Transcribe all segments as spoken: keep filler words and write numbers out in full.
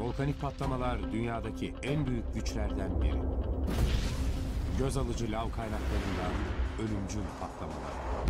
Volkanik patlamalar dünyadaki en büyük güçlerden biri. Göz alıcı lav kaynaklarından ölümcül patlamalar.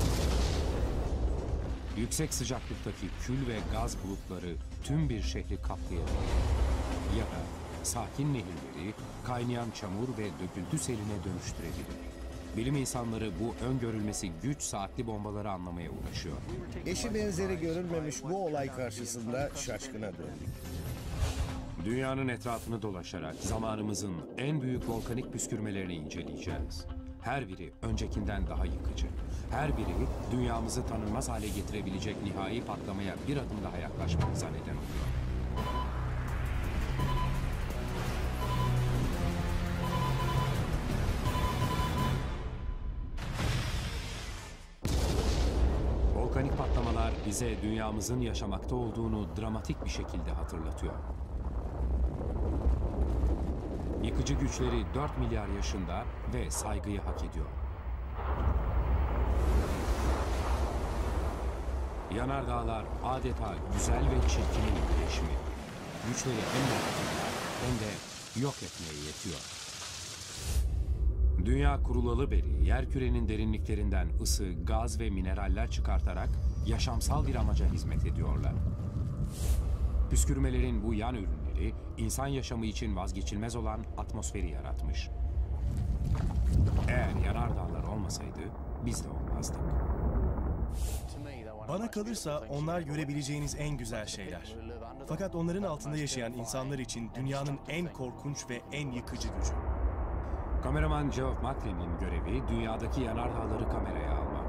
Yüksek sıcaklıktaki kül ve gaz bulutları tüm bir şehri kaplayabilir. Ya da sakin nehirleri kaynayan çamur ve döküntü seline dönüştürebilir. Bilim insanları bu öngörülmesi güç saatli bombaları anlamaya uğraşıyor. Eşi benzeri görülmemiş bu olay karşısında şaşkına döndük. Dünyanın etrafını dolaşarak zamanımızın en büyük volkanik püskürmelerini inceleyeceğiz. Her biri öncekinden daha yıkıcı. Her biri dünyamızı tanınmaz hale getirebilecek nihai patlamaya bir adım daha yaklaşmamıza neden oluyor. Volkanik patlamalar bize dünyamızın yaşamakta olduğunu dramatik bir şekilde hatırlatıyor. Yıkıcı güçleri dört milyar yaşında ve saygıyı hak ediyor. Yanardağlar adeta güzel ve çirkinin birleşimi. Güçleri hem yaratıyorlar hem de yok etmeye yetiyor. Dünya kurulalı beri yerkürenin derinliklerinden ısı, gaz ve mineraller çıkartarak yaşamsal bir amaca hizmet ediyorlar. Püskürmelerin bu yan ürünleri insan yaşamı için vazgeçilmez olan atmosferi yaratmış. Eğer yanardağlar olmasaydı biz de olmazdık. Bana kalırsa onlar görebileceğiniz en güzel şeyler. Fakat onların altında yaşayan insanlar için dünyanın en korkunç ve en yıkıcı gücü. Kameraman Geoff Macklein'in görevi dünyadaki yanardağları kameraya almak.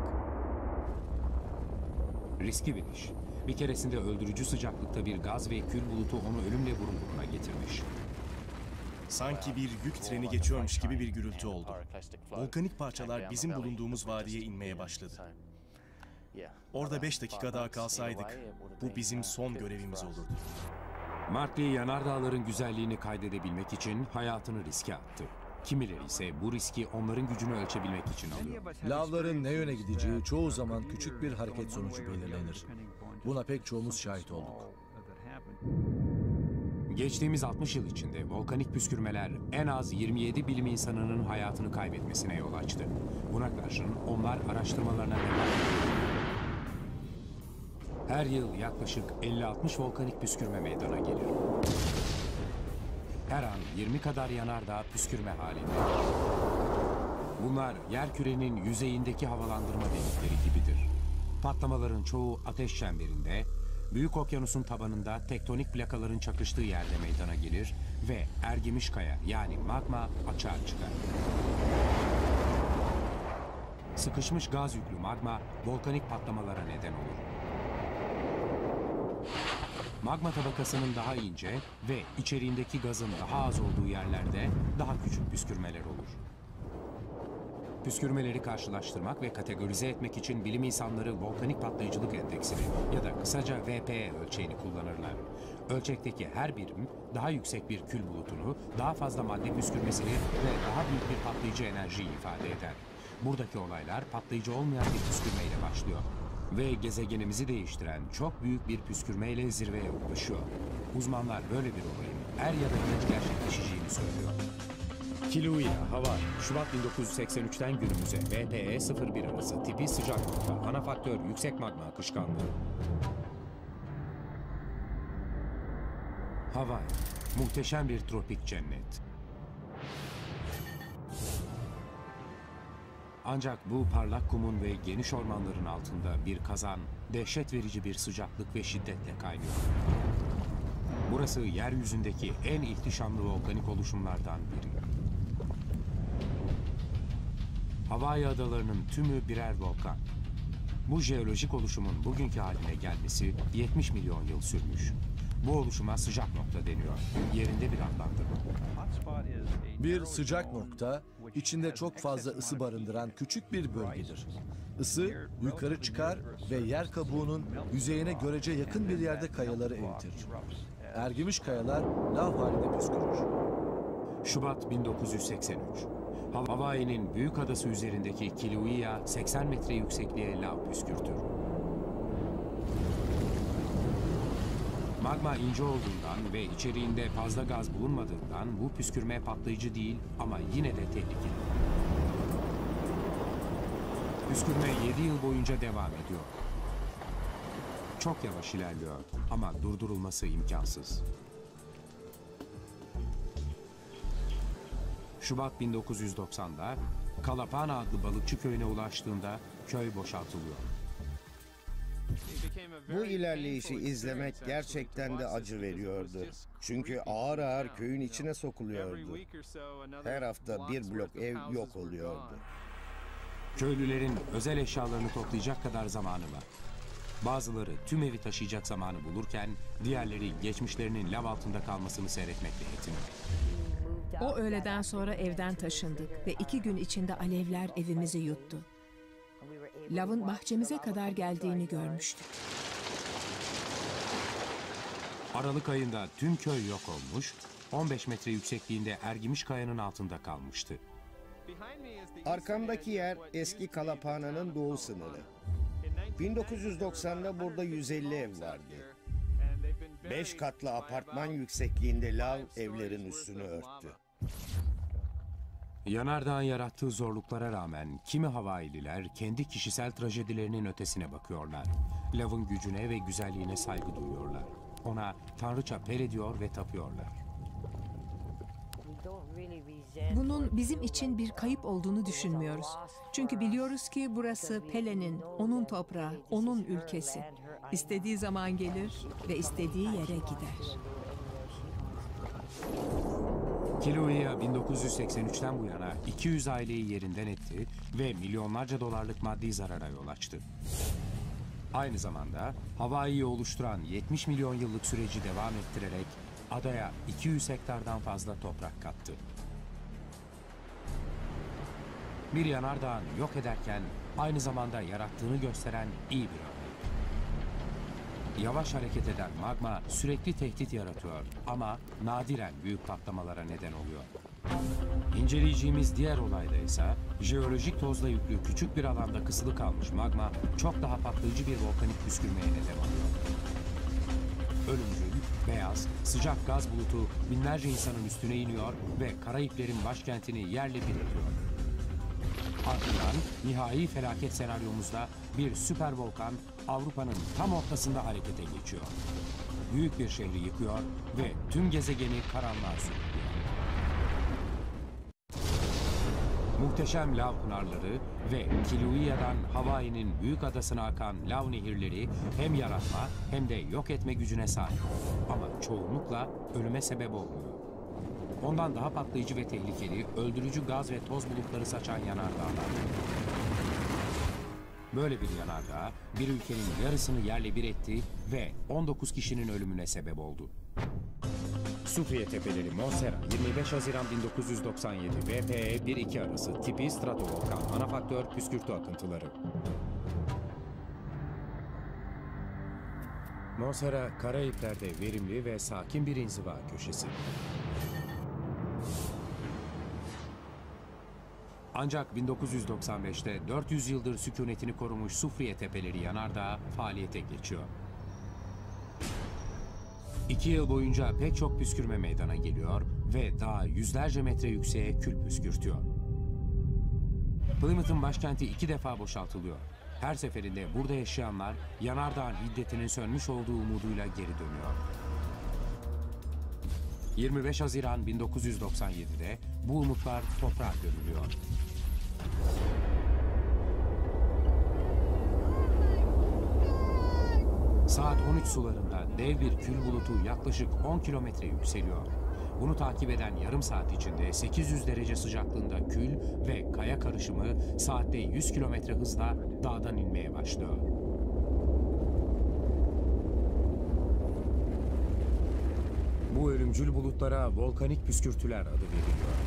Riskli bir iş. Bir keresinde öldürücü sıcaklıkta bir gaz ve kül bulutu onu ölümle burun buruna getirmiş. Sanki bir yük treni geçiyormuş gibi bir gürültü oldu. Volkanik parçalar bizim bulunduğumuz vadiye inmeye başladı. Orada beş dakika daha kalsaydık, bu bizim son görevimiz olurdu. Martley yanardağların güzelliğini kaydedebilmek için hayatını riske attı. Kimileri ise bu riski onların gücünü ölçebilmek için alıyor. Lavların ne yöne gideceği çoğu zaman küçük bir hareket sonucu belirlenir. Buna pek çoğumuz şahit olduk. Geçtiğimiz altmış yıl içinde volkanik püskürmeler en az yirmi yedi bilim insanının hayatını kaybetmesine yol açtı. Buna karşın onlar araştırmalarına devam ediyor. Her yıl yaklaşık elli altmış volkanik püskürme meydana gelir. Her an yirmi kadar yanardağ püskürme halinde. Bunlar yerkürenin yüzeyindeki havalandırma delikleri gibidir. Patlamaların çoğu ateş çemberinde, Büyük Okyanus'un tabanında tektonik plakaların çakıştığı yerde meydana gelir ve ergimiş kaya yani magma açığa çıkar. Sıkışmış gaz yüklü magma volkanik patlamalara neden olur. Magma tabakasının daha ince ve içeriğindeki gazın daha az olduğu yerlerde daha küçük püskürmeler olur. Püskürmeleri karşılaştırmak ve kategorize etmek için bilim insanları volkanik patlayıcılık endeksini ya da kısaca V P E ölçeğini kullanırlar. Ölçekteki her birim daha yüksek bir kül bulutunu, daha fazla madde püskürmesini ve daha büyük bir patlayıcı enerjiyi ifade eder. Buradaki olaylar patlayıcı olmayan bir püskürmeyle başlıyor. Ve gezegenimizi değiştiren çok büyük bir püskürmeyle zirveye ulaşıyor. Uzmanlar böyle bir olayın er ya da geç gerçekleşeceğini söylüyor. Kilauea, Hawaii, Şubat bin dokuz yüz seksen üç'ten günümüze V P E sıfır bir arası tipi sıcak nokta, ana faktör yüksek magma akışkanlığı. Hawaii, muhteşem bir tropik cennet. Ancak bu parlak kumun ve geniş ormanların altında bir kazan, dehşet verici bir sıcaklık ve şiddetle kaynıyor. Burası yeryüzündeki en ihtişamlı volkanik oluşumlardan biri. Hawaii adalarının tümü birer volkan. Bu jeolojik oluşumun bugünkü haline gelmesi yetmiş milyon yıl sürmüş. Bu oluşuma sıcak nokta deniyor. Yerinde bir adlandırma. Bir sıcak nokta, içinde çok fazla ısı barındıran küçük bir bölgedir. Isı yukarı çıkar ve yer kabuğunun yüzeyine görece yakın bir yerde kayaları eritirir. Ergimiş kayalar lav halinde püskürür. Şubat bin dokuz yüz seksen üç. Hawaii'nin büyük adası üzerindeki Kilauea seksen metre yüksekliğe lav püskürtür. Magma ince olduğundan ve içeriğinde fazla gaz bulunmadığından bu püskürme patlayıcı değil ama yine de tehlikeli. Püskürme yedi yıl boyunca devam ediyor. Çok yavaş ilerliyor ama durdurulması imkansız. Şubat bin dokuz yüz doksan'da Kalapana adlı balıkçı köyüne ulaştığında köy boşaltılıyor. Bu ilerleyişi izlemek gerçekten de acı veriyordu. Çünkü ağır ağır köyün içine sokuluyordu. Her hafta bir blok ev yok oluyordu. Köylülerin özel eşyalarını toplayacak kadar zamanı var. Bazıları tüm evi taşıyacak zamanı bulurken diğerleri geçmişlerinin lav altında kalmasını seyretmekle yetiniyor. O öğleden sonra evden taşındık ve iki gün içinde alevler evimizi yuttu. Lavın bahçemize kadar geldiğini görmüştük. Aralık ayında tüm köy yok olmuş, on beş metre yüksekliğinde Ergimiş Kaya'nın altında kalmıştı. Arkamdaki yer eski Kalapana'nın doğu sınırı. bin dokuz yüz doksan'da burada yüz elli ev vardı. Beş katlı apartman yüksekliğinde lav evlerin üstünü örttü. Yanardağın yarattığı zorluklara rağmen kimi Havaililer kendi kişisel trajedilerinin ötesine bakıyorlar. Lavın gücüne ve güzelliğine saygı duyuyorlar. Ona tanrıça Pele diyor ve tapıyorlar. Bunun bizim için bir kayıp olduğunu düşünmüyoruz. Çünkü biliyoruz ki burası Pele'nin, onun toprağı, onun ülkesi. İstediği zaman gelir ve istediği yere gider. Kilauea bin dokuz yüz seksen üç'ten bu yana iki yüz aileyi yerinden etti ve milyonlarca dolarlık maddi zarara yol açtı. Aynı zamanda Hawaii'yi oluşturan yetmiş milyon yıllık süreci devam ettirerek adaya iki yüz hektardan fazla toprak kattı. Bir yanardağın yok ederken aynı zamanda yarattığını gösteren iyi bir örnek. Yavaş hareket eden magma sürekli tehdit yaratıyor ama nadiren büyük patlamalara neden oluyor. İnceleyeceğimiz diğer olayda ise jeolojik tozla yüklü küçük bir alanda kısılı kalmış magma çok daha patlayıcı bir volkanik püskürmeye neden oluyor. Ölümcül, beyaz, sıcak gaz bulutu binlerce insanın üstüne iniyor ve Karayiplerin başkentini yerle bir ediyor. Ardından nihai felaket senaryomuzda bir süper volkan Avrupa'nın tam ortasında harekete geçiyor. Büyük bir şehri yıkıyor ve tüm gezegeni karanlığa sürüklüyor. Muhteşem lav pınarları ve Kilauea'dan Hawaii'nin büyük adasına akan lav nehirleri hem yaratma hem de yok etme gücüne sahip. Ama çoğunlukla ölüme sebep olmuyor. Ondan daha patlayıcı ve tehlikeli, öldürücü gaz ve toz bulutları saçan yanardağlar. Böyle bir yanardağ, bir ülkenin yarısını yerle bir etti ve on dokuz kişinin ölümüne sebep oldu. Sufriye Tepeleri Montserrat, yirmi beş Haziran bin dokuz yüz doksan yedi, V P E bir iki arası, tipi stratovolkan, ana faktör püskürtü akıntıları. Montserrat, Karayipler'de verimli ve sakin bir inziva köşesi. Ancak bin dokuz yüz doksan beş'te dört yüz yıldır sükunetini korumuş Sufriye Tepeleri yanardağı faaliyete geçiyor. İki yıl boyunca pek çok püskürme meydana geliyor ve daha yüzlerce metre yükseğe kül püskürtüyor. Plymouth'un başkenti iki defa boşaltılıyor. Her seferinde burada yaşayanlar yanardağın hiddetinin sönmüş olduğu umuduyla geri dönüyor. yirmi beş Haziran bin dokuz yüz doksan yedi'de bu umutlar toprağa gömülüyor. Saat on üç sularında dev bir kül bulutu yaklaşık on kilometre yükseliyor. Bunu takip eden yarım saat içinde sekiz yüz derece sıcaklığında kül ve kaya karışımı saatte yüz kilometre hızla dağdan inmeye başlıyor. Bu ölümcül bulutlara volkanik püskürtüler adı veriliyor.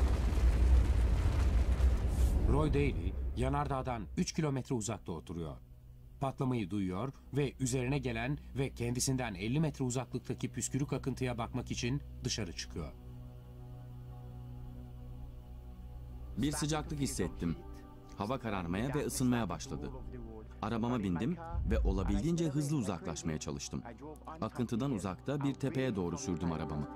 Roy Daly, yanardağdan üç kilometre uzakta oturuyor. Patlamayı duyuyor ve üzerine gelen ve kendisinden elli metre uzaklıktaki püskürük akıntıya bakmak için dışarı çıkıyor. Bir sıcaklık hissettim. Hava kararmaya ve ısınmaya başladı. Arabama bindim ve olabildiğince hızlı uzaklaşmaya çalıştım. Akıntıdan uzakta bir tepeye doğru sürdüm arabamı.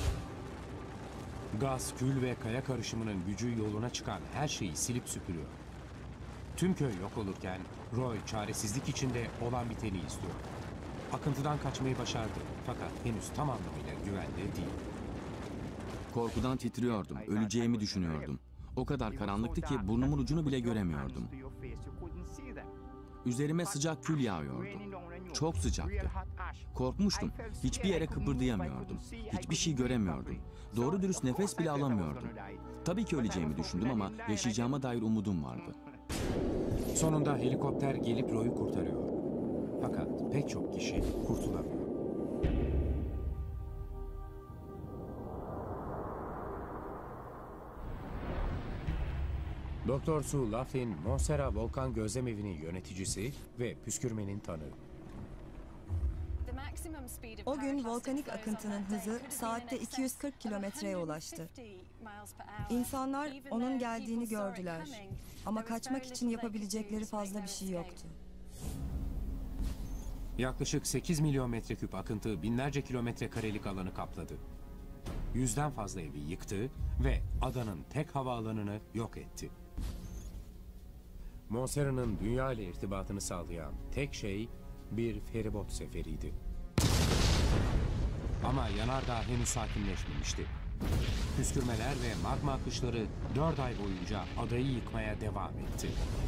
Gaz, kül ve kaya karışımının gücü yoluna çıkan her şeyi silip süpürüyor. Tüm köy yok olurken Roy çaresizlik içinde olan biteni izliyor. Akıntıdan kaçmayı başardı fakat henüz tam anlamıyla güvende değil. Korkudan titriyordum, öleceğimi düşünüyordum. O kadar karanlıktı ki burnumun ucunu bile göremiyordum. Üzerime sıcak kül yağıyordu. Çok sıcaktı. Korkmuştum. Hiçbir yere kıpırdayamıyordum. Hiçbir şey göremiyordum. Doğru dürüst nefes bile alamıyordum. Tabii ki öleceğimi düşündüm ama yaşayacağıma dair umudum vardı. Sonunda helikopter gelip Roy'u kurtarıyor. Fakat pek çok kişi kurtulamıyor. Doktor Sue Laughlin, Montserrat Volkan Gözlemevi'nin yöneticisi ve püskürmenin tanığı. O gün volkanik akıntının hızı saatte iki yüz kırk kilometreye ulaştı. İnsanlar onun geldiğini gördüler ama kaçmak için yapabilecekleri fazla bir şey yoktu. Yaklaşık sekiz milyon metreküp akıntı binlerce kilometre karelik alanı kapladı. Yüzden fazla evi yıktı ve adanın tek havaalanını yok etti. Montserrat'ın dünya ile irtibatını sağlayan tek şey bir feribot seferiydi. Ama yanardağ henüz sakinleşmemişti. Püskürmeler ve magma akışları dört ay boyunca adayı yıkmaya devam etti.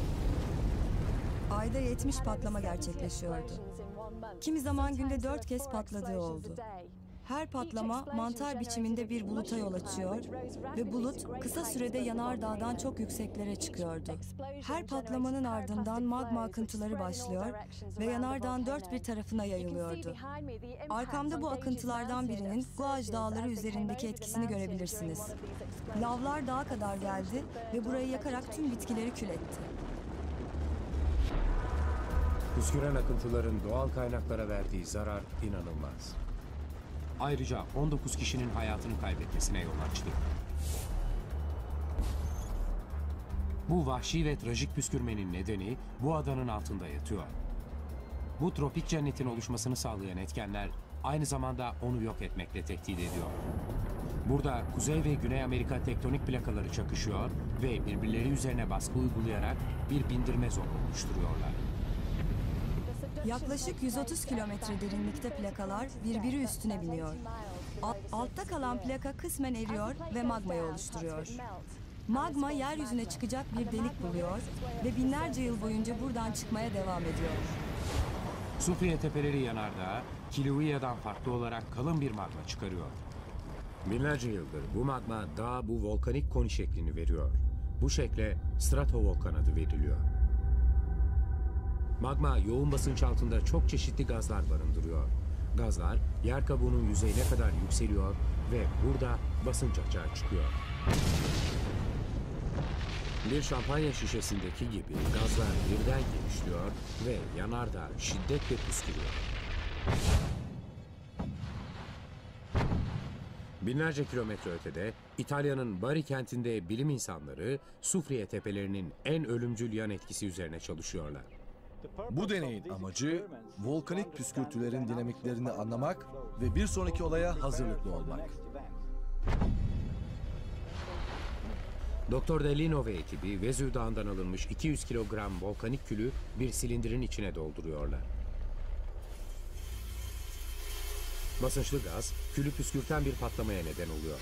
Ayda yetmiş patlama gerçekleşiyordu. Kimi zaman günde dört kez patladığı oldu. Her patlama mantar biçiminde bir buluta yol açıyor ve bulut kısa sürede yanardağdan çok yükseklere çıkıyordu. Her patlamanın ardından magma akıntıları başlıyor ve yanardağın dört bir tarafına yayılıyordu. Arkamda bu akıntılardan birinin Guaj Dağları üzerindeki etkisini görebilirsiniz. Lavlar dağa kadar geldi ve burayı yakarak tüm bitkileri kül etti. Püsküren akıntıların doğal kaynaklara verdiği zarar inanılmaz. Ayrıca on dokuz kişinin hayatını kaybetmesine yol açtı. Bu vahşi ve trajik püskürmenin nedeni bu adanın altında yatıyor. Bu tropik cennetin oluşmasını sağlayan etkenler aynı zamanda onu yok etmekle tehdit ediyor. Burada Kuzey ve Güney Amerika tektonik plakaları çakışıyor ve birbirleri üzerine baskı uygulayarak bir bindirme zoru oluşturuyorlar. Yaklaşık yüz otuz kilometre derinlikte plakalar birbiri üstüne biniyor. Alt, altta kalan plaka kısmen eriyor ve magmayı oluşturuyor. Magma yeryüzüne çıkacak bir delik buluyor ve binlerce yıl boyunca buradan çıkmaya devam ediyor. Soufriye Tepeleri yanardağı, Kilauea'dan farklı olarak kalın bir magma çıkarıyor. Binlerce yıldır bu magma dağa bu volkanik koni şeklini veriyor. Bu şekle stratovolkan adı veriliyor. Magma yoğun basınç altında çok çeşitli gazlar barındırıyor. Gazlar yer kabuğunun yüzeyine kadar yükseliyor ve burada basınç açığa çıkıyor. Bir şampanya şişesindeki gibi gazlar birden genişliyor ve yanardağ şiddetle püskürüyor. Binlerce kilometre ötede İtalya'nın Bari kentinde bilim insanları Soufriye Tepelerinin en ölümcül yan etkisi üzerine çalışıyorlar. Bu deneyin amacı volkanik püskürtülerin dinamiklerini anlamak ve bir sonraki olaya hazırlıklı olmak. Doktor Delino ve ekibi Vezüv Dağı'ndan alınmış iki yüz kilogram volkanik külü bir silindirin içine dolduruyorlar. Basınçlı gaz, külü püskürten bir patlamaya neden oluyor.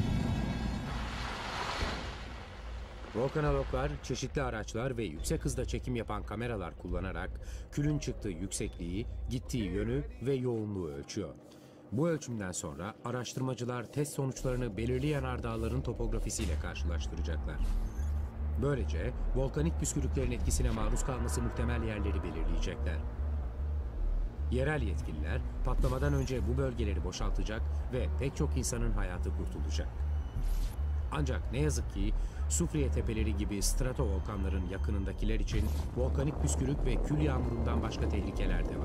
Volkanologlar, çeşitli araçlar ve yüksek hızda çekim yapan kameralar kullanarak külün çıktığı yüksekliği, gittiği yönü ve yoğunluğu ölçüyor. Bu ölçümden sonra araştırmacılar test sonuçlarını belirli yanardağların topografisiyle karşılaştıracaklar. Böylece volkanik püskürüklerin etkisine maruz kalması muhtemel yerleri belirleyecekler. Yerel yetkililer patlamadan önce bu bölgeleri boşaltacak ve pek çok insanın hayatı kurtulacak. Ancak ne yazık ki Soufriye Tepeleri gibi stratovolkanların yakınındakiler için volkanik püskürük ve kül yağmurundan başka tehlikeler de var.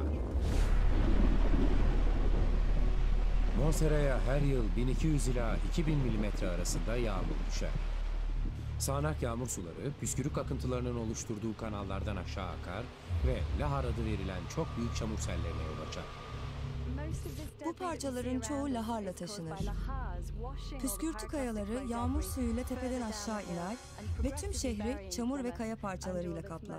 Montserrat'a her yıl bin iki yüz ila iki bin milimetre arasında yağmur düşer. Sağanak yağmur suları püskürük akıntılarının oluşturduğu kanallardan aşağı akar ve lahar adı verilen çok büyük çamur sellerine yol açar. Bu parçaların çoğu laharla taşınır. Püskürtü kayaları yağmur suyuyla tepeden aşağı iner ve tüm şehri çamur ve kaya parçalarıyla kaplar.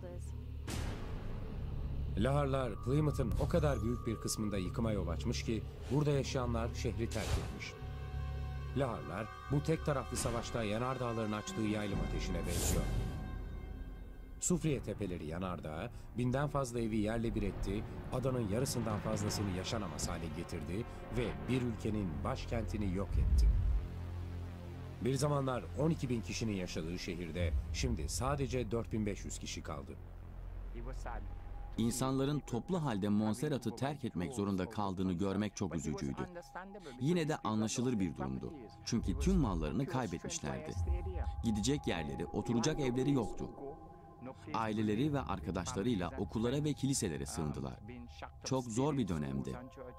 Laharlar Plymouth'ın o kadar büyük bir kısmında yıkıma yol açmış ki burada yaşayanlar şehri terk etmiş. Laharlar bu tek taraflı savaşta yanardağların açtığı yaylım ateşine benziyor. Sufriye Tepeleri yanardağı binden fazla evi yerle bir etti, adanın yarısından fazlasını yaşanamaz hale getirdi ve bir ülkenin başkentini yok etti. Bir zamanlar on iki bin kişinin yaşadığı şehirde şimdi sadece dört bin beş yüz kişi kaldı. İnsanların toplu halde Montserrat'ı terk etmek zorunda kaldığını görmek çok üzücüydü. Yine de anlaşılır bir durumdu. Çünkü tüm mallarını kaybetmişlerdi. Gidecek yerleri, oturacak evleri yoktu. Aileleri ve arkadaşlarıyla okullara ve kiliselere sığındılar. Çok zor bir dönemdi.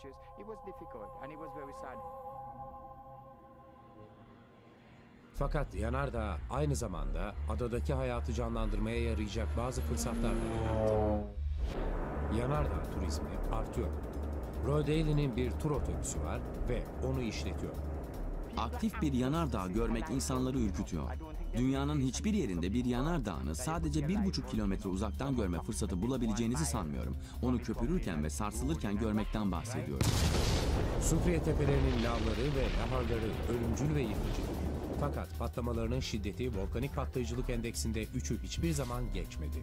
Fakat yanardağ aynı zamanda adadaki hayatı canlandırmaya yarayacak bazı fırsatlar da yarattı. Yanardağ turizmi artıyor. Rodale'nin bir tur otobüsü var ve onu işletiyor. Aktif bir yanardağ görmek insanları ürkütüyor. Dünyanın hiçbir yerinde bir yanardağını sadece bir buçuk kilometre uzaktan görme fırsatı bulabileceğinizi sanmıyorum. Onu köpürürken ve sarsılırken görmekten bahsediyorum. Sufriye tepelerinin lavları ve laharları ölümcül ve yıkıcı. Fakat patlamalarının şiddeti volkanik patlayıcılık endeksinde üçü hiçbir zaman geçmedi.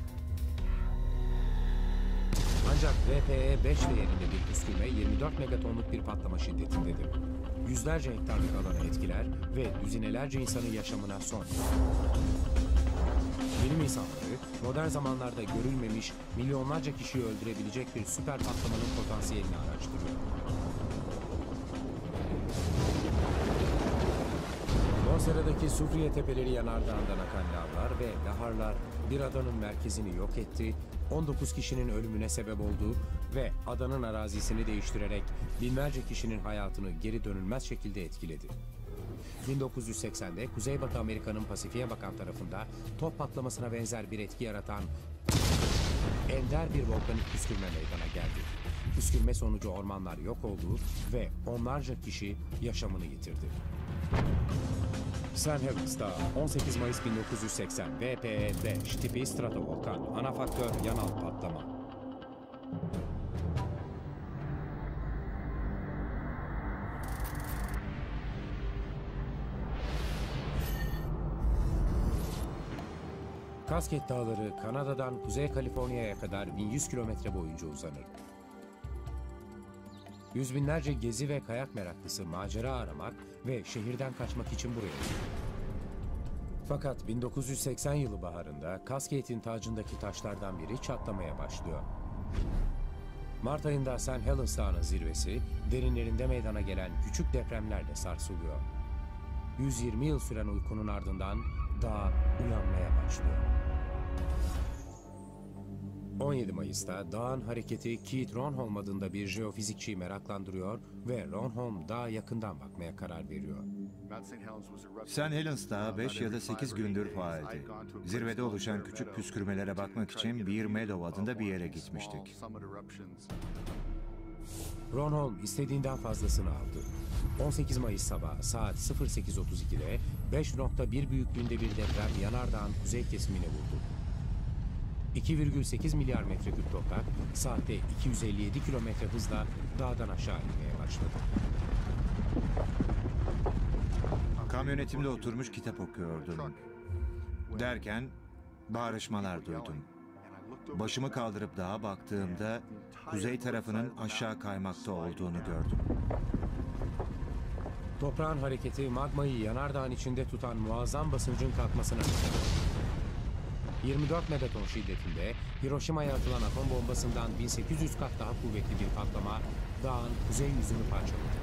Ancak V P E beş değerinde bir püskürme yirmi dört megatonluk bir patlama şiddetindedir. Yüzlerce hektarlık alanı etkiler ve düzinelerce insanın yaşamına son verir. Bilim insanları modern zamanlarda görülmemiş milyonlarca kişiyi öldürebilecek bir süper patlamanın potansiyelini araştırıyor. Monserrat'daki Sufriye Tepeleri yanardağından akan lavlar ve laharlar bir adanın merkezini yok etti, on dokuz kişinin ölümüne sebep oldu ve adanın arazisini değiştirerek binlerce kişinin hayatını geri dönülmez şekilde etkiledi. bin dokuz yüz seksende Kuzeybatı Amerika'nın Pasifik'e bakan tarafında top patlamasına benzer bir etki yaratan ender bir volkanik püskürme meydana geldi. Püskürme sonucu ormanlar yok oldu ve onlarca kişi yaşamını yitirdi. Saint Helens Dağı on sekiz Mayıs bin dokuz yüz seksen V P E beş tipi stratovolkan, ana faktör yanal patlama. Kasket Dağları Kanada'dan Kuzey Kaliforniya'ya kadar bin yüz kilometre boyunca uzanır. Yüz binlerce gezi ve kayak meraklısı macera aramak ve şehirden kaçmak için buraya gelir. Fakat bin dokuz yüz seksen yılı baharında Cascade'in tacındaki taşlardan biri çatlamaya başlıyor. Mart ayında Saint Helens Dağı'nın zirvesi derinlerinde meydana gelen küçük depremlerle sarsılıyor. yüz yirmi yıl süren uykunun ardından dağ uyanmaya başlıyor. on yedi Mayıs'ta dağın hareketi Keith Ronholm adında bir jeofizikçiyi meraklandırıyor ve Ronholm dağa yakından bakmaya karar veriyor. Saint Helens Dağı beş ya da sekiz gündür faaldi. Zirvede oluşan küçük püskürmelere bakmak için Bear Meadow adında bir yere gitmiştik. Ronholm istediğinden fazlasını aldı. on sekiz Mayıs sabahı saat sıfır sekiz otuz iki'de beş nokta bir büyüklüğünde bir deprem yanardağın kuzey kesimine vurdu. iki virgül sekiz milyar metreküp toprak saatte iki yüz elli yedi kilometre hızla dağdan aşağı inmeye başladı. Kamyonetimde oturmuş kitap okuyordum. Derken bağırışmalar duydum. Başımı kaldırıp dağa baktığımda kuzey tarafının aşağı kaymakta olduğunu gördüm. Toprağın hareketi magmayı yanardağın içinde tutan muazzam basıncın kalkmasına neden oldu. yirmi dört megaton şiddetinde Hiroşima'ya atılan atom bombasından bin sekiz yüz kat daha kuvvetli bir patlama dağın kuzey yüzünü parçaladı.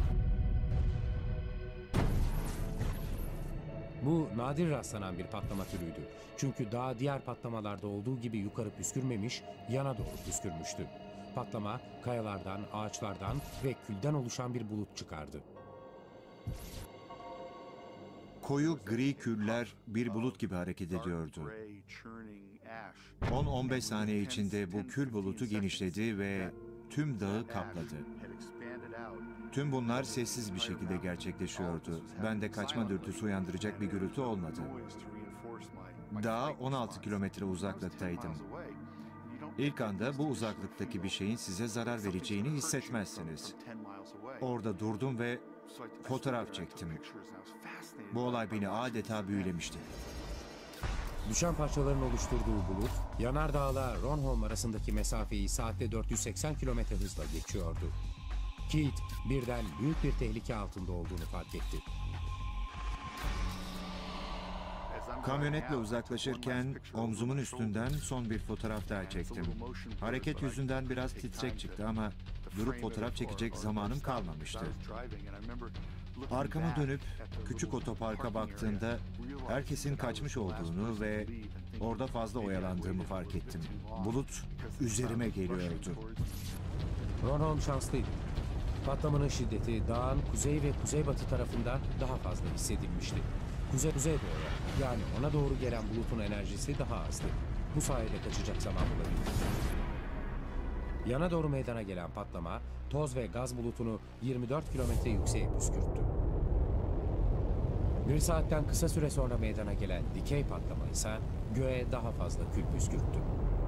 Bu nadir rastlanan bir patlama türüydü. Çünkü dağ diğer patlamalarda olduğu gibi yukarı püskürmemiş, yana doğru püskürmüştü. Patlama kayalardan, ağaçlardan ve külden oluşan bir bulut çıkardı. Koyu gri küller bir bulut gibi hareket ediyordu. on on beş saniye içinde bu kül bulutu genişledi ve tüm dağı kapladı. Tüm bunlar sessiz bir şekilde gerçekleşiyordu. Bende kaçma dürtüsü uyandıracak bir gürültü olmadı. Dağa on altı kilometre uzaklıktaydım. İlk anda bu uzaklıktaki bir şeyin size zarar vereceğini hissetmezsiniz. Orada durdum ve fotoğraf çektim. Bu olay beni adeta büyülemişti. Düşen parçaların oluşturduğu bulut, yanardağla Ronholm arasındaki mesafeyi saatte dört yüz seksen kilometre hızla geçiyordu. Keith birden büyük bir tehlike altında olduğunu fark etti. Kamyonetle uzaklaşırken omzumun üstünden son bir fotoğraf daha çektim. Hareket yüzünden biraz titrek çıktı ama durup fotoğraf çekecek zamanım kalmamıştı. Arkama dönüp küçük otoparka baktığımda herkesin kaçmış olduğunu ve orada fazla oyalandığımı fark ettim. Bulut üzerime geliyordu. Ronholm şanslıydı. Patlamanın şiddeti dağın kuzey ve kuzeybatı tarafında daha fazla hissedilmişti. Kuzey kuzey doğru, yani ona doğru gelen bulutun enerjisi daha azdı. Bu sayede kaçacak zaman bulabildi. Yana doğru meydana gelen patlama, toz ve gaz bulutunu yirmi dört kilometre yükseğe püskürttü. Bir saatten kısa süre sonra meydana gelen dikey patlama ise göğe daha fazla kül püskürttü.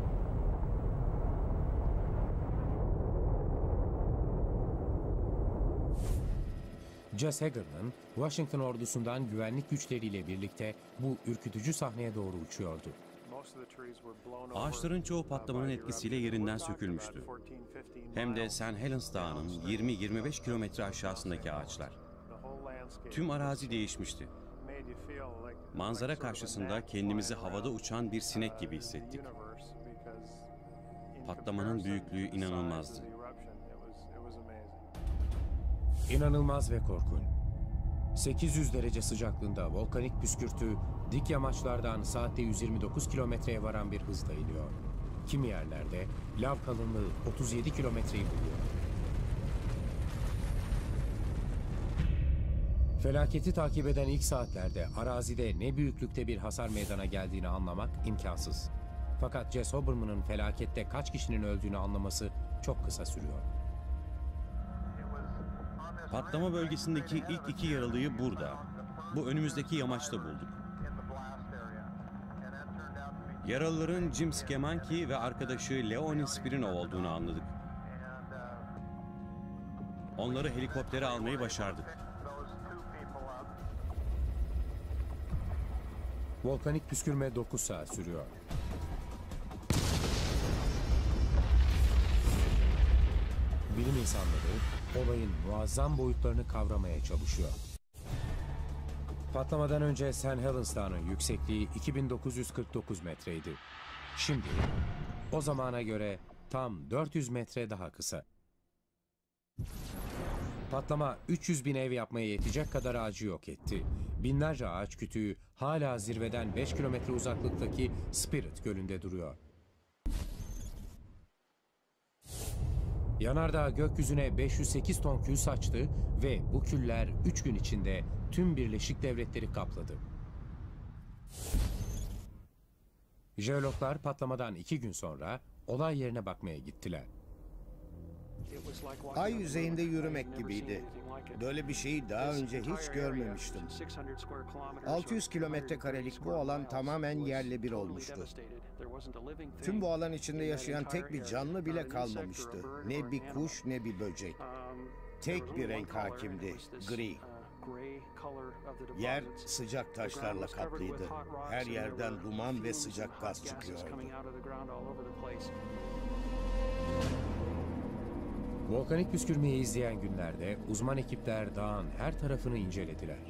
Jess Hagerman, Washington ordusundan güvenlik güçleriyle birlikte bu ürkütücü sahneye doğru uçuyordu. Ağaçların çoğu patlamanın etkisiyle yerinden sökülmüştü. Hem de Saint Helens Dağı'nın yirmi yirmi beş kilometre aşağısındaki ağaçlar. Tüm arazi değişmişti. Manzara karşısında kendimizi havada uçan bir sinek gibi hissettik. Patlamanın büyüklüğü inanılmazdı. İnanılmaz ve korkunç. sekiz yüz derece sıcaklığında volkanik püskürtü dik yamaçlardan saatte yüz yirmi dokuz kilometreye varan bir hızla iniyor. Kimi yerlerde lav kalınlığı otuz yedi kilometreyi buluyor. Felaketi takip eden ilk saatlerde arazide ne büyüklükte bir hasar meydana geldiğini anlamak imkansız. Fakat Jess Hoberman'ın felakette kaç kişinin öldüğünü anlaması çok kısa sürüyor. Patlama bölgesindeki ilk iki yaralıyı burada, bu önümüzdeki yamaçta bulduk. Yaralıların Jim Skemanki ve arkadaşı Leonin Spirinov olduğunu anladık. Onları helikoptere almayı başardık. Volkanik püskürme dokuz saat sürüyor. Bilim insanları olayın muazzam boyutlarını kavramaya çalışıyor. Patlamadan önce Saint Helens Dağı'nın yüksekliği iki bin dokuz yüz kırk dokuz metreydi. Şimdi o zamana göre tam dört yüz metre daha kısa. Patlama üç yüz bin ev yapmaya yetecek kadar ağacı yok etti. Binlerce ağaç kütüğü hala zirveden beş kilometre uzaklıktaki Spirit Gölü'nde duruyor. Yanardağ gökyüzüne beş yüz sekiz ton kül saçtı ve bu küller üç gün içinde tüm Birleşik Devletleri kapladı. Jeologlar patlamadan iki gün sonra olay yerine bakmaya gittiler. Ay yüzeyinde yürümek gibiydi. Böyle bir şeyi daha önce hiç görmemiştim. altı yüz kilometre karelik bu alan tamamen yerle bir olmuştu. Tüm bu alan içinde yaşayan tek bir canlı bile kalmamıştı. Ne bir kuş ne bir böcek. Tek bir renk hakimdi, gri. Yer sıcak taşlarla kaplıydı. Her yerden duman ve sıcak gaz çıkıyordu. Volkanik püskürmeyi izleyen günlerde uzman ekipler dağın her tarafını incelediler.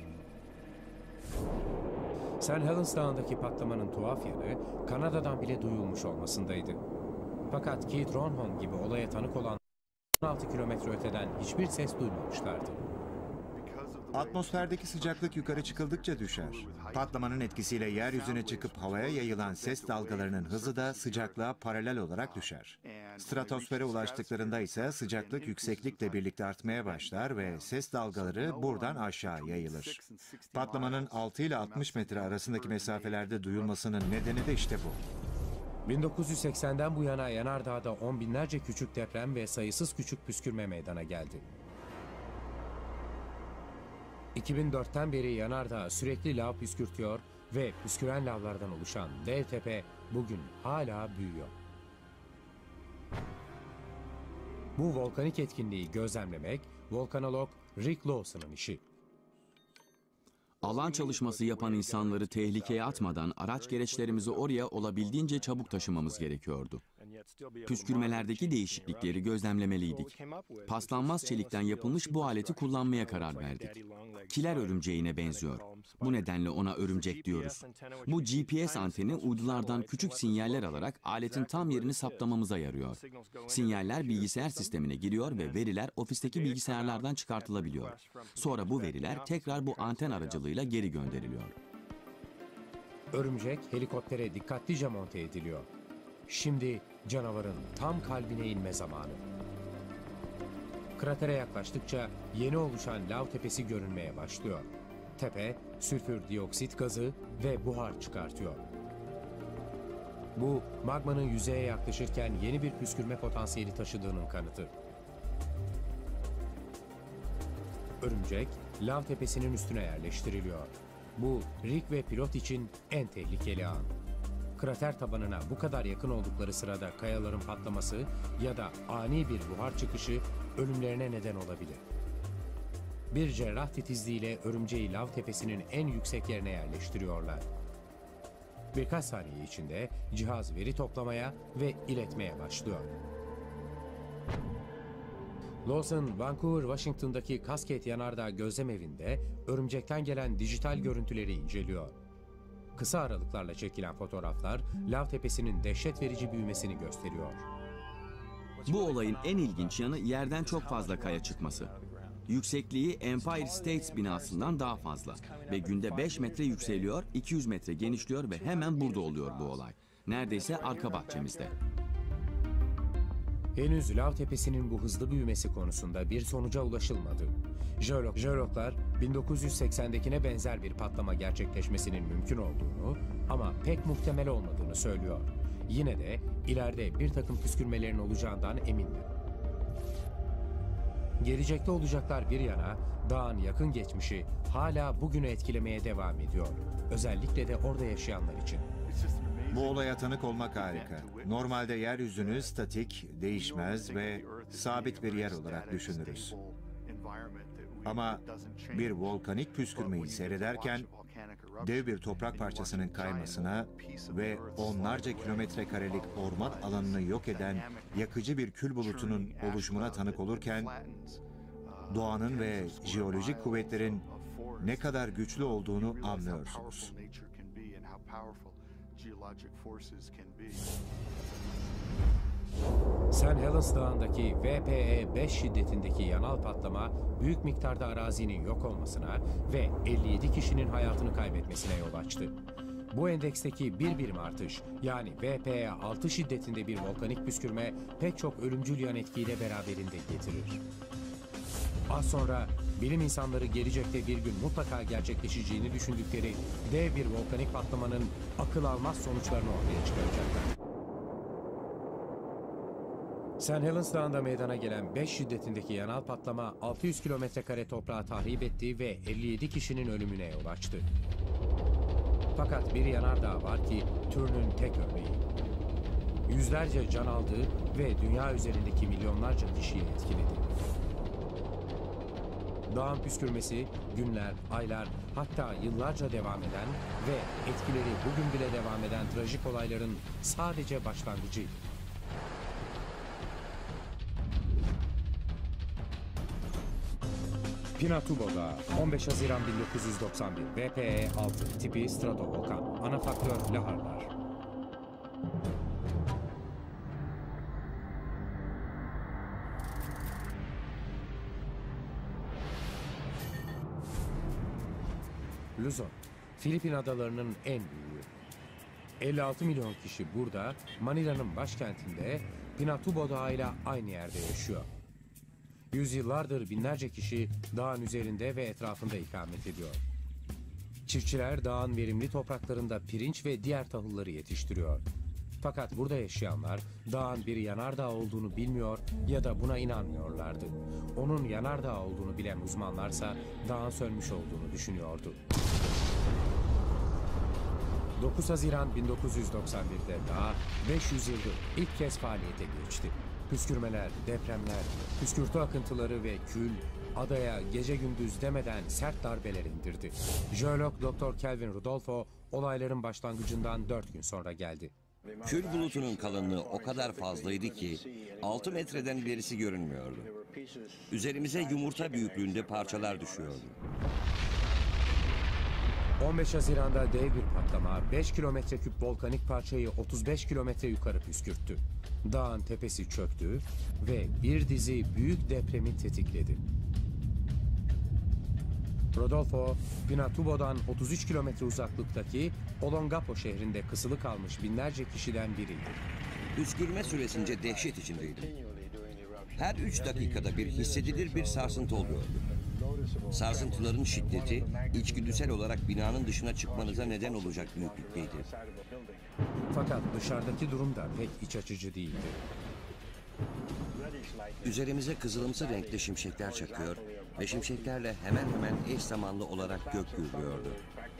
Saint Helens Dağı'ndaki patlamanın tuhaf yanı Kanada'dan bile duyulmuş olmasındaydı. Fakat Keith Ronholm gibi olaya tanık olan on altı kilometre öteden hiçbir ses duymamışlardı. Atmosferdeki sıcaklık yukarı çıkıldıkça düşer. Patlamanın etkisiyle yeryüzüne çıkıp havaya yayılan ses dalgalarının hızı da sıcaklığa paralel olarak düşer. Stratosfere ulaştıklarında ise sıcaklık yükseklikle birlikte artmaya başlar ve ses dalgaları buradan aşağı yayılır. Patlamanın altı ile altmış metre arasındaki mesafelerde duyulmasının nedeni de işte bu. bin dokuz yüz seksenden bu yana yanardağda on binlerce küçük deprem ve sayısız küçük püskürme meydana geldi. iki bin dörtten beri yanardağ sürekli lav püskürtüyor ve püsküren lavlardan oluşan dev tepe bugün hala büyüyor. Bu volkanik etkinliği gözlemlemek volkanolog Rick Lawson'ın işi. Alan çalışması yapan insanları tehlikeye atmadan araç gereçlerimizi oraya olabildiğince çabuk taşımamız gerekiyordu. Püskürmelerdeki değişiklikleri gözlemlemeliydik. Paslanmaz çelikten yapılmış bu aleti kullanmaya karar verdik. Kiler örümceğine benziyor. Bu nedenle ona örümcek diyoruz. Bu G P S anteni uydulardan küçük sinyaller alarak aletin tam yerini saptamamıza yarıyor. Sinyaller bilgisayar sistemine giriyor ve veriler ofisteki bilgisayarlardan çıkartılabiliyor. Sonra bu veriler tekrar bu anten aracılığıyla geri gönderiliyor. Örümcek helikoptere dikkatlice monte ediliyor. Şimdi canavarın tam kalbine inme zamanı. Kratere yaklaştıkça yeni oluşan lav tepesi görünmeye başlıyor. Tepe, sülfür dioksit gazı ve buhar çıkartıyor. Bu, magmanın yüzeye yaklaşırken yeni bir püskürme potansiyeli taşıdığının kanıtı. Örümcek, lav tepesinin üstüne yerleştiriliyor. Bu, Rick ve pilot için en tehlikeli an. Krater tabanına bu kadar yakın oldukları sırada kayaların patlaması ya da ani bir buhar çıkışı ölümlerine neden olabilir. Bir cerrah titizliğiyle örümceği lav tepesinin en yüksek yerine yerleştiriyorlar. Birkaç saniye içinde cihaz veri toplamaya ve iletmeye başlıyor. Lawson, Vancouver, Washington'daki Cascade Yanardağ Gözlem Evi'nde örümcekten gelen dijital görüntüleri inceliyor. Kısa aralıklarla çekilen fotoğraflar lav tepesinin dehşet verici büyümesini gösteriyor. Bu olayın en ilginç yanı yerden çok fazla kaya çıkması. Yüksekliği Empire State binasından daha fazla ve günde beş metre yükseliyor, iki yüz metre genişliyor ve hemen burada oluyor bu olay. Neredeyse arka bahçemizde. Henüz lav tepesinin bu hızlı büyümesi konusunda bir sonuca ulaşılmadı. Jeolog, jeologlar bin dokuz yüz seksendekine benzer bir patlama gerçekleşmesinin mümkün olduğunu ama pek muhtemel olmadığını söylüyor. Yine de ileride bir takım püskürmelerin olacağından eminler. Gelecekte olacaklar bir yana, dağın yakın geçmişi hala bugünü etkilemeye devam ediyor. Özellikle de orada yaşayanlar için. Bu olaya tanık olmak harika. Normalde yeryüzünü statik, değişmez ve sabit bir yer olarak düşünürüz. Ama bir volkanik püskürmeyi seyrederken dev bir toprak parçasının kaymasına ve onlarca kilometre karelik orman alanını yok eden yakıcı bir kül bulutunun oluşumuna tanık olurken doğanın ve jeolojik kuvvetlerin ne kadar güçlü olduğunu anlıyorsunuz. Saint Helens Dağı'ndaki V P E beş şiddetindeki yanal patlama büyük miktarda arazinin yok olmasına ve elli yedi kişinin hayatını kaybetmesine yol açtı. Bu endeksteki bir birim artış, yani V P E altı şiddetinde bir volkanik püskürme pek çok ölümcül yan etkiyi de beraberinde getirir. Az sonra bilim insanları gelecekte bir gün mutlaka gerçekleşeceğini düşündükleri dev bir volkanik patlamanın akıl almaz sonuçlarını ortaya çıkaracaklar. Saint Helens Dağı'nda meydana gelen beş şiddetindeki yanal patlama altı yüz kilometre kare toprağı tahrip etti ve elli yedi kişinin ölümüne yol açtı. Fakat bir yanardağ var ki türünün tek örneği. Yüzlerce can aldı ve dünya üzerindeki milyonlarca kişiyi etkiledi. Dağın püskürmesi günler, aylar, hatta yıllarca devam eden ve etkileri bugün bile devam eden trajik olayların sadece başlangıcıydı. Pinatubo Dağı, on beş Haziran bin dokuz yüz doksan bir, V P E altı, tipi stratovolkan, ana faktör laharlar. Luzon, Filipin adalarının en büyüğü. elli altı milyon kişi burada, Manila'nın başkentinde Pinatubo Dağı ile aynı yerde yaşıyor. Yüzyıllardır binlerce kişi dağın üzerinde ve etrafında ikamet ediyor. Çiftçiler dağın verimli topraklarında pirinç ve diğer tahılları yetiştiriyor. Fakat burada yaşayanlar dağın bir yanardağ olduğunu bilmiyor ya da buna inanmıyorlardı. Onun yanardağ olduğunu bilen uzmanlarsa dağın sönmüş olduğunu düşünüyordu. dokuz Haziran bin dokuz yüz doksan bir'de dağ beş yüz yıldır ilk kez faaliyete geçti. Püskürmeler, depremler, püskürtü akıntıları ve kül adaya gece gündüz demeden sert darbeler indirdi. Jeolog Doktor Kelvin Rudolfo olayların başlangıcından dört gün sonra geldi. Kül bulutunun kalınlığı o kadar fazlaydı ki altı metreden ilerisi görünmüyordu. Üzerimize yumurta büyüklüğünde parçalar düşüyordu. on beş Haziran'da dev bir patlama beş kilometre küp volkanik parçayı otuz beş kilometre yukarı püskürttü. Dağın tepesi çöktü ve bir dizi büyük depremi tetikledi. Rodolfo, Pinatubo'dan otuz üç kilometre uzaklıktaki Olongapo şehrinde kısılı kalmış binlerce kişiden biriydi. Püskürme süresince dehşet içindeydim. Her üç dakikada bir hissedilir bir sarsıntı oluyordu. Sarsıntıların şiddeti, içgüdüsel olarak binanın dışına çıkmanıza neden olacak büyüklükteydi. Fakat dışarıdaki durum da pek iç açıcı değildi. Üzerimize kızılımsı renkli şimşekler çakıyor ve şimşeklerle hemen hemen eş zamanlı olarak gök gürlüyordu.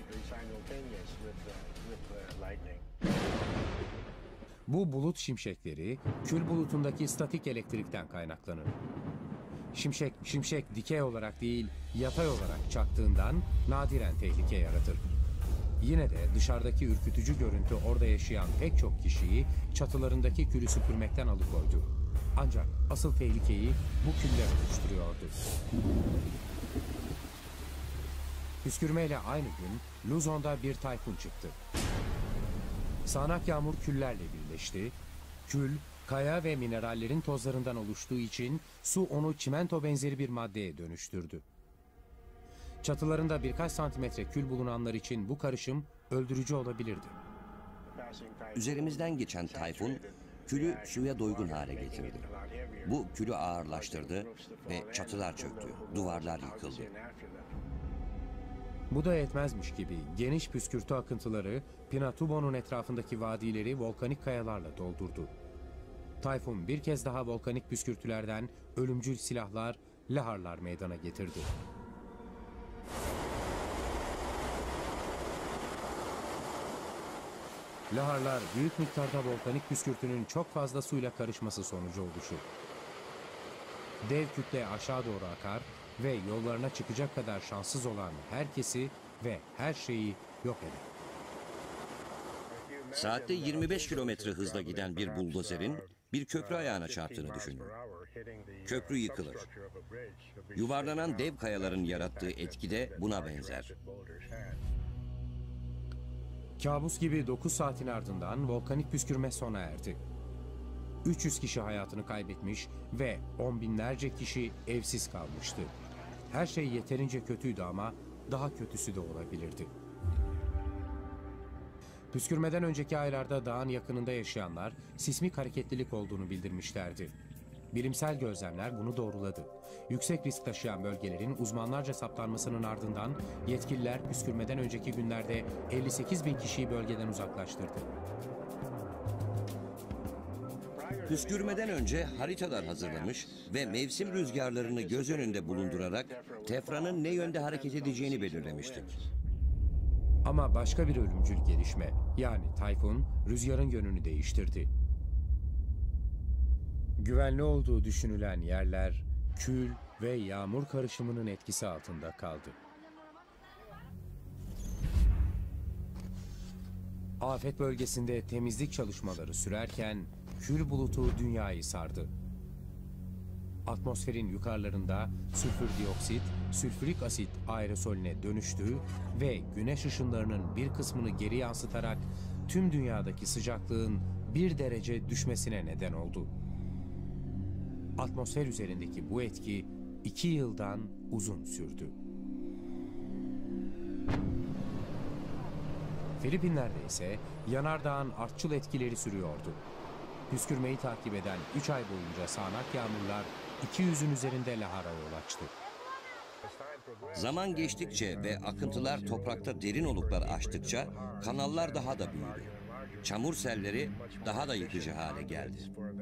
Bu bulut şimşekleri kül bulutundaki statik elektrikten kaynaklanır. Şimşek, şimşek dikey olarak değil, yatay olarak çaktığından nadiren tehlike yaratır. Yine de dışarıdaki ürkütücü görüntü orada yaşayan pek çok kişiyi çatılarındaki külü süpürmekten alıkoydu. Ancak asıl tehlikeyi bu küller oluşturuyordu. Püskürmeyle aynı gün Luzon'da bir tayfun çıktı. Sağanak yağmur küllerle birleşti. Kül, kaya ve minerallerin tozlarından oluştuğu için su onu çimento benzeri bir maddeye dönüştürdü. Çatılarında birkaç santimetre kül bulunanlar için bu karışım öldürücü olabilirdi. Üzerimizden geçen tayfun külü suya doygun hale getirdi. Bu külü ağırlaştırdı ve çatılar çöktü, duvarlar yıkıldı. Bu da yetmezmiş gibi geniş püskürtü akıntıları Pinatubo'nun etrafındaki vadileri volkanik kayalarla doldurdu. Tayfun bir kez daha volkanik püskürtülerden ölümcül silahlar, laharlar meydana getirdi. Laharlar büyük miktarda volkanik püskürtünün çok fazla suyla karışması sonucu oluşur. Dev kütle aşağı doğru akar ve yollarına çıkacak kadar şanssız olan herkesi ve her şeyi yok eder. Saatte yirmi beş kilometre hızla giden bir buldozerin bir köprü ayağına çarptığını düşünün. Köprü yıkılır. Yuvarlanan dev kayaların yarattığı etki de buna benzer. Kabus gibi dokuz saatin ardından volkanik püskürme sona erdi. üç yüz kişi hayatını kaybetmiş ve on binlerce kişi evsiz kalmıştı. Her şey yeterince kötüydü ama daha kötüsü de olabilirdi. Püskürmeden önceki aylarda dağın yakınında yaşayanlar sismik hareketlilik olduğunu bildirmişlerdi. Bilimsel gözlemler bunu doğruladı. Yüksek risk taşıyan bölgelerin uzmanlarca saptanmasının ardından yetkililer püskürmeden önceki günlerde elli sekiz bin kişiyi bölgeden uzaklaştırdı. Püskürmeden önce haritalar hazırlamış ve mevsim rüzgarlarını göz önünde bulundurarak Tefra'nın ne yönde hareket edeceğini belirlemiştik. Ama başka bir ölümcül gelişme, yani tayfun, rüzgarın yönünü değiştirdi. Güvenli olduğu düşünülen yerler, kül ve yağmur karışımının etkisi altında kaldı. Afet bölgesinde temizlik çalışmaları sürerken kül bulutu dünyayı sardı. Atmosferin yukarılarında sülfür dioksit, sülfürik asit aerosolüne dönüştü ve güneş ışınlarının bir kısmını geri yansıtarak tüm dünyadaki sıcaklığın bir derece düşmesine neden oldu. Atmosfer üzerindeki bu etki iki yıldan uzun sürdü. Filipinler'de ise yanardağın artçıl etkileri sürüyordu. Püskürmeyi takip eden üç ay boyunca sağanak yağmurlar iki yüzün üzerinde lahara yol açtı. Zaman geçtikçe ve akıntılar toprakta derin oluklar açtıkça kanallar daha da büyüdü. Çamur selleri daha da yıkıcı hale geldi.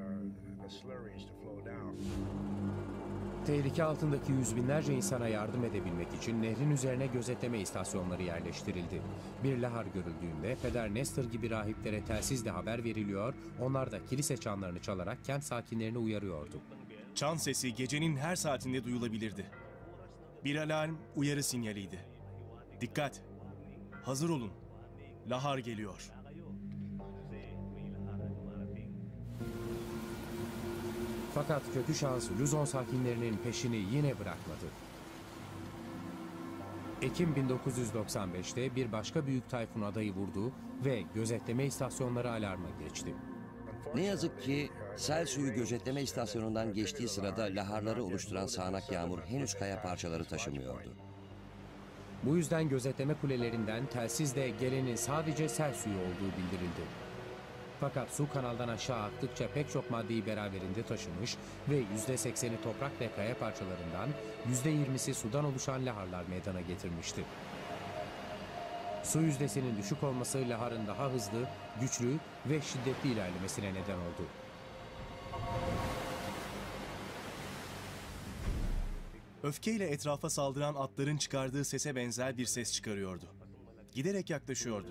Tehlike altındaki yüz binlerce insana yardım edebilmek için nehrin üzerine gözetleme istasyonları yerleştirildi. Bir lahar görüldüğünde Peder Nestor gibi rahiplere telsizle haber veriliyor, onlar da kilise çanlarını çalarak kent sakinlerini uyarıyordu. Çan sesi gecenin her saatinde duyulabilirdi. Bir alarm uyarı sinyaliydi. Dikkat! Hazır olun. Lahar geliyor. Fakat kötü şans Luzon sakinlerinin peşini yine bırakmadı. Ekim bin dokuz yüz doksan beş'te bir başka büyük tayfun adayı vurdu ve gözetleme istasyonları alarma geçti. Ne yazık ki sel suyu gözetleme istasyonundan geçtiği sırada laharları oluşturan sağanak yağmur henüz kaya parçaları taşımıyordu. Bu yüzden gözetleme kulelerinden telsizle gelenin sadece sel suyu olduğu bildirildi. Fakat su kanaldan aşağı aktıkça pek çok maddeyi beraberinde taşımış ve yüzde sekseni toprak ve kaya parçalarından yüzde yirmisi sudan oluşan laharlar meydana getirmişti. Su yüzdesinin düşük olması laharın daha hızlı, güçlü ve şiddetli ilerlemesine neden oldu. Öfkeyle etrafa saldıran atların çıkardığı sese benzer bir ses çıkarıyordu. Giderek yaklaşıyordu.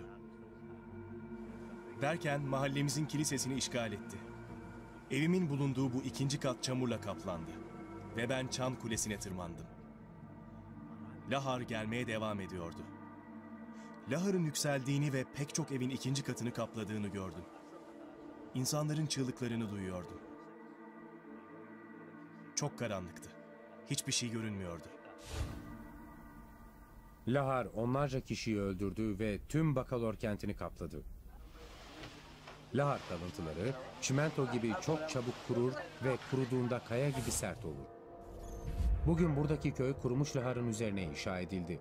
Derken mahallemizin kilisesini işgal etti. Evimin bulunduğu bu ikinci kat çamurla kaplandı. Ve ben çan kulesine tırmandım. Lahar gelmeye devam ediyordu. Laharın yükseldiğini ve pek çok evin ikinci katını kapladığını gördüm. İnsanların çığlıklarını duyuyordum. Çok karanlıktı. Hiçbir şey görünmüyordu. Lahar onlarca kişiyi öldürdü ve tüm Bakalor kentini kapladı. Lahar kalıntıları çimento gibi çok çabuk kurur ve kuruduğunda kaya gibi sert olur. Bugün buradaki köy kurumuş laharın üzerine inşa edildi.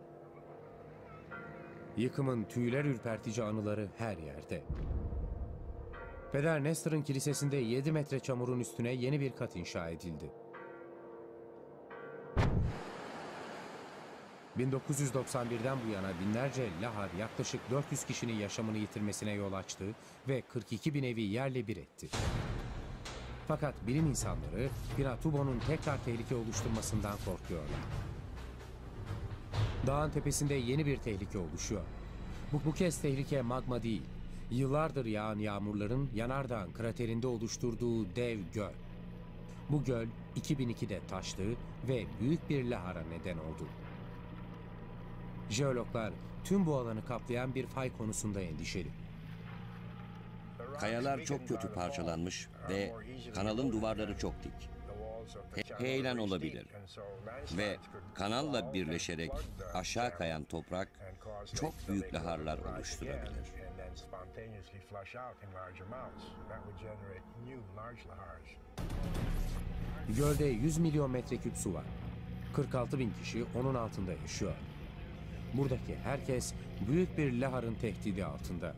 Yıkımın tüyler ürpertici anıları her yerde. Peder Nestor'un kilisesinde yedi metre çamurun üstüne yeni bir kat inşa edildi. bin dokuz yüz doksan bir'den bu yana binlerce lahar yaklaşık dört yüz kişinin yaşamını yitirmesine yol açtı ve kırk iki bin evi yerle bir etti. Fakat bilim insanları Pinatubo'nun tekrar tehlike oluşturmasından korkuyorlar. Dağın tepesinde yeni bir tehlike oluşuyor. Bu, bu kez tehlike magma değil, yıllardır yağan yağmurların yanardağın kraterinde oluşturduğu dev göl. Bu göl iki bin iki'de taştı ve büyük bir lahara neden oldu. Jeologlar tüm bu alanı kaplayan bir fay konusunda endişeli. Kayalar çok kötü parçalanmış ve kanalın duvarları çok dik. He heyelan olabilir ve kanalla birleşerek aşağı kayan toprak çok büyük laharlar oluşturabilir. Gölde yüz milyon metreküp su var. kırk altı bin kişi onun altında yaşıyor. Buradaki herkes büyük bir laharın tehdidi altında.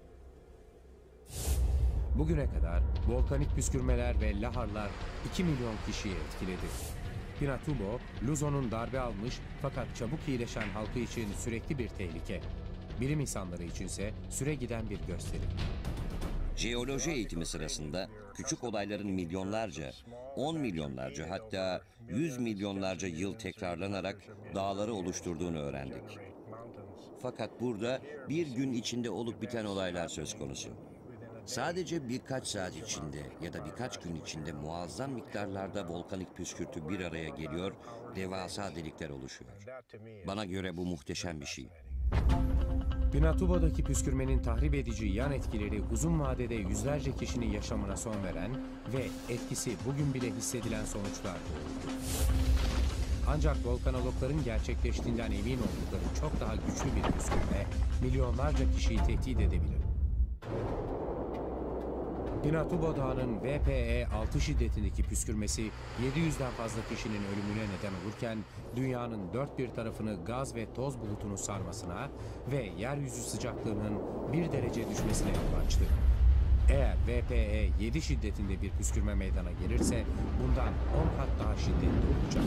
Bugüne kadar volkanik püskürmeler ve laharlar iki milyon kişiyi etkiledi. Pinatubo, Luzon'un darbe almış fakat çabuk iyileşen halkı için sürekli bir tehlike. Bilim insanları içinse süre giden bir gösteri. Jeoloji eğitimi sırasında küçük olayların milyonlarca, on milyonlarca hatta yüz milyonlarca yıl tekrarlanarak dağları oluşturduğunu öğrendik. Fakat burada bir gün içinde olup biten olaylar söz konusu. Sadece birkaç saat içinde ya da birkaç gün içinde muazzam miktarlarda volkanik püskürtü bir araya geliyor, devasa delikler oluşuyor. Bana göre bu muhteşem bir şey. Pinatubo'daki püskürmenin tahrip edici yan etkileri uzun vadede yüzlerce kişinin yaşamına son veren ve etkisi bugün bile hissedilen sonuçlar doğurdu. Ancak volkanologların gerçekleştiğinden emin oldukları çok daha güçlü bir püskürme milyonlarca kişiyi tehdit edebilir. Pinatubo Dağı'nın V P E altı şiddetindeki püskürmesi yedi yüzden fazla kişinin ölümüne neden olurken dünyanın dört bir tarafını gaz ve toz bulutunun sarmasına ve yeryüzü sıcaklığının bir derece düşmesine yol açtı. Eğer V P E yedi şiddetinde bir püskürme meydana gelirse bundan on kat daha şiddetli olacak.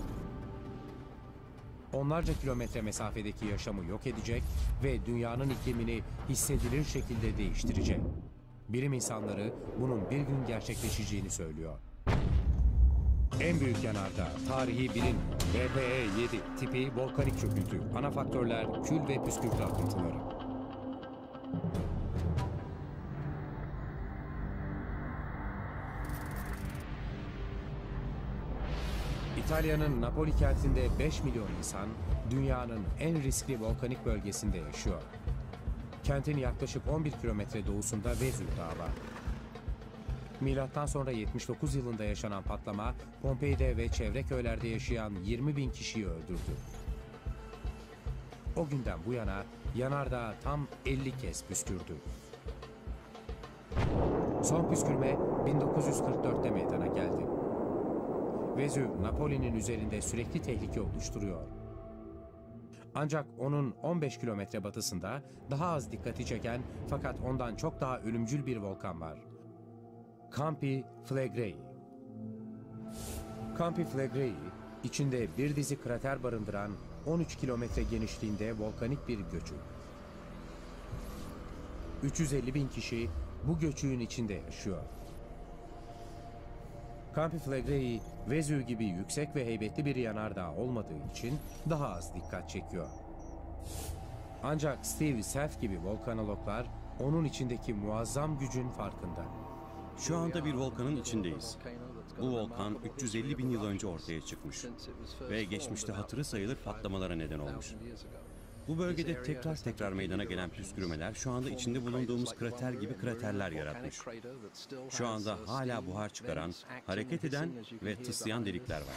Onlarca kilometre mesafedeki yaşamı yok edecek ve dünyanın iklimini hissedilir şekilde değiştirecek. Bilim insanları bunun bir gün gerçekleşeceğini söylüyor. En büyük yanardağ, tarihi bilinmiyor. V P E yedi tipi volkanik çöküntü. Ana faktörler kül ve püskürtü akıntıları. İtalya'nın Napoli kentinde beş milyon insan dünyanın en riskli volkanik bölgesinde yaşıyor. Kentin yaklaşık on bir kilometre doğusunda Vezüv Dağı var. Milattan sonra yetmiş dokuz yılında yaşanan patlama Pompei'de ve çevre köylerde yaşayan yirmi bin kişiyi öldürdü. O günden bu yana yanardağ tam elli kez püskürdü. Son püskürme bin dokuz yüz kırk dörtte meydana geldi. Vezüv, Napoli'nin üzerinde sürekli tehlike oluşturuyor. Ancak onun on beş kilometre batısında daha az dikkati çeken fakat ondan çok daha ölümcül bir volkan var. Campi Flegrei. Campi Flegrei, içinde bir dizi krater barındıran on üç kilometre genişliğinde volkanik bir göçük. üç yüz elli bin kişi bu göçüğün içinde yaşıyor. Campi Flegrei, Vezüv gibi yüksek ve heybetli bir yanardağ olmadığı için daha az dikkat çekiyor. Ancak Steve Self gibi volkanologlar onun içindeki muazzam gücün farkında. Şu anda bir volkanın içindeyiz. Bu volkan üç yüz elli bin yıl önce ortaya çıkmış ve geçmişte hatırı sayılır patlamalara neden olmuş. Bu bölgede tekrar tekrar meydana gelen püskürmeler şu anda içinde bulunduğumuz krater gibi kraterler yaratmış. Şu anda hala buhar çıkaran, hareket eden ve tıslayan delikler var.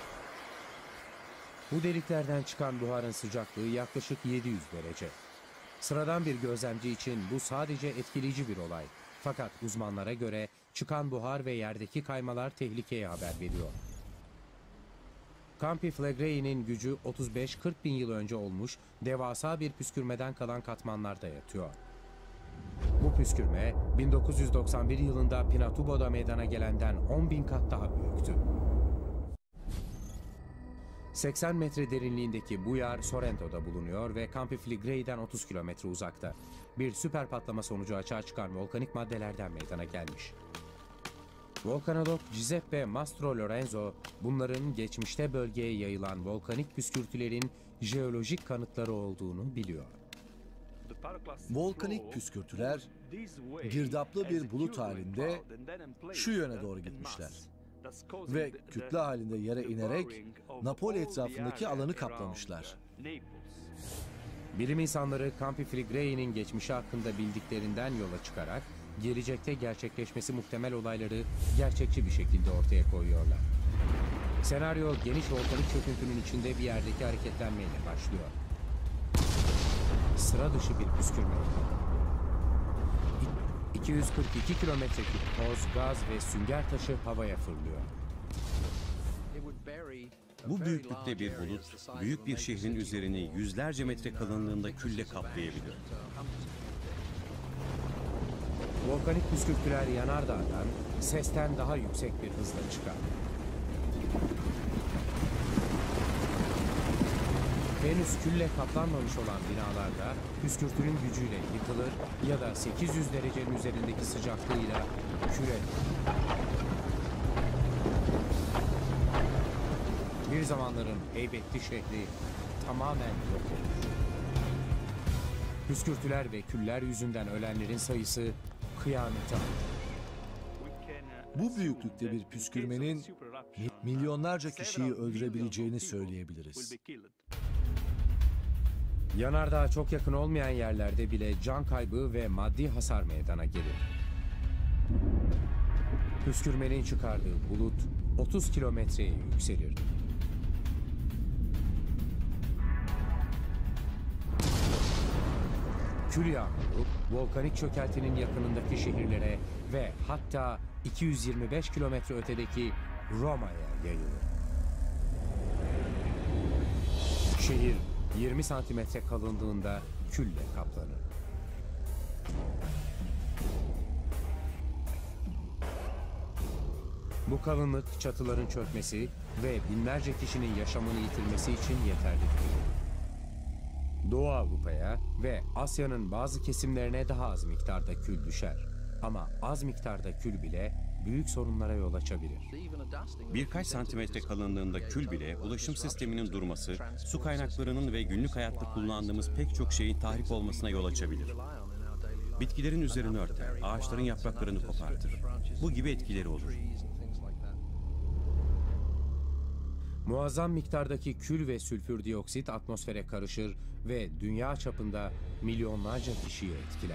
Bu deliklerden çıkan buharın sıcaklığı yaklaşık yedi yüz derece. Sıradan bir gözlemci için bu sadece etkileyici bir olay. Fakat uzmanlara göre çıkan buhar ve yerdeki kaymalar tehlikeye haber veriyor. Campi Flegrei'nin gücü otuz beş kırk bin yıl önce olmuş devasa bir püskürmeden kalan katmanlarda yatıyor. Bu püskürme bin dokuz yüz doksan bir yılında Pinatubo'da meydana gelenden on bin kat daha büyüktü. seksen metre derinliğindeki bu yer Sorrento'da bulunuyor ve Campi Flegrei'den otuz kilometre uzakta. Bir süper patlama sonucu açığa çıkan volkanik maddelerden meydana gelmiş. Volkanolog Giuseppe Mastro Lorenzo, bunların geçmişte bölgeye yayılan volkanik püskürtülerin jeolojik kanıtları olduğunu biliyor. Volkanik püskürtüler girdaplı bir bulut halinde şu yöne doğru gitmişler ve kütle halinde yere inerek Napoli etrafındaki alanı kaplamışlar. Bilim insanları Campi Flegrei'nin geçmişi hakkında bildiklerinden yola çıkarak gelecekte gerçekleşmesi muhtemel olayları gerçekçi bir şekilde ortaya koyuyorlar. Senaryo geniş volkanik çöküntünün içinde bir yerdeki hareketlenmeyle başlıyor. Sıra dışı bir püskürme. iki yüz kırk iki kilometre küp toz, gaz ve sünger taşı havaya fırlıyor. Bu büyüklükte bir bulut, büyük bir şehrin üzerini yüzlerce metre kalınlığında külle kaplayabilir. Volkanik püskürtüler yanardağdan sesten daha yüksek bir hızla çıkar. Henüz külle kaplanmamış olan binalarda püskürtünün gücüyle yıkılır ya da sekiz yüz derecenin üzerindeki sıcaklığıyla küre. Bir zamanların heybetli şehri tamamen yok olur. Püskürtüler ve küller yüzünden ölenlerin sayısı kıyamete alır. Bu büyüklükte bir püskürmenin milyonlarca kişiyi öldürebileceğini söyleyebiliriz. Yanardağ çok yakın olmayan yerlerde bile can kaybı ve maddi hasar meydana gelir. Püskürmenin çıkardığı bulut otuz kilometreye yükselir. Kül yağmuru, volkanik çökeltinin yakınındaki şehirlere ve hatta iki yüz yirmi beş kilometre ötedeki Roma'ya yayılır. Şehir yirmi santimetre kalınlığında külle kaplanır. Bu kalınlık çatıların çökmesi ve binlerce kişinin yaşamını yitirmesi için yeterlidir. Doğu Avrupa'ya ve Asya'nın bazı kesimlerine daha az miktarda kül düşer. Ama az miktarda kül bile büyük sorunlara yol açabilir. Birkaç santimetre kalınlığında kül bile ulaşım sisteminin durması, su kaynaklarının ve günlük hayatta kullandığımız pek çok şeyin tahrip olmasına yol açabilir. Bitkilerin üzerini örter, ağaçların yapraklarını kopartır. Bu gibi etkileri olur. Muazzam miktardaki kül ve sülfür dioksit atmosfere karışır ve dünya çapında milyonlarca kişiyi etkiler.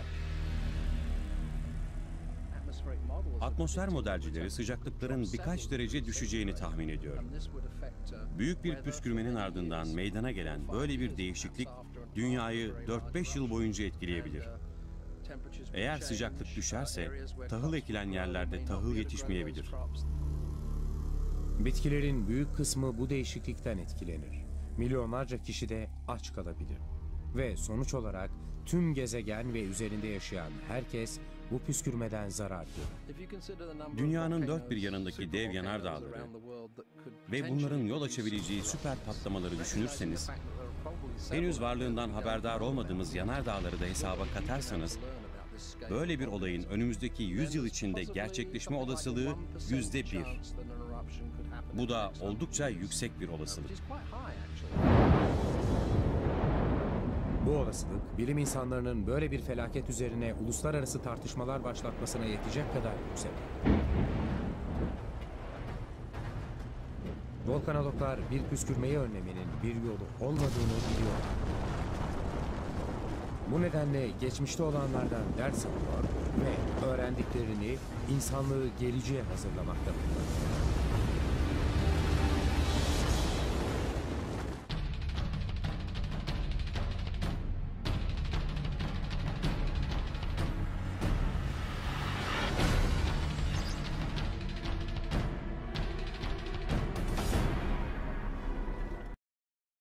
Atmosfer modelcileri sıcaklıkların birkaç derece düşeceğini tahmin ediyor. Büyük bir püskürmenin ardından meydana gelen böyle bir değişiklik dünyayı dört beş yıl boyunca etkileyebilir. Eğer sıcaklık düşerse tahıl ekilen yerlerde tahıl yetişmeyebilir. Bitkilerin büyük kısmı bu değişiklikten etkilenir. Milyonlarca kişi de aç kalabilir. Ve sonuç olarak tüm gezegen ve üzerinde yaşayan herkes bu püskürmeden zarar görür. Dünyanın dört bir yanındaki dev yanardağları ve bunların yol açabileceği süper patlamaları düşünürseniz, henüz varlığından haberdar olmadığımız yanardağları da hesaba katarsanız, böyle bir olayın önümüzdeki yüz yıl içinde gerçekleşme olasılığı yüzde bir. Bu da oldukça yüksek bir olasılık. Bu olasılık, bilim insanlarının böyle bir felaket üzerine uluslararası tartışmalar başlatmasına yetecek kadar yüksek. Volkanologlar bir püskürmeyi önlemenin bir yolu olmadığını biliyor. Bu nedenle geçmişte olanlardan ders alıyor ve öğrendiklerini insanlığı geleceğe hazırlamakta kullanıyor.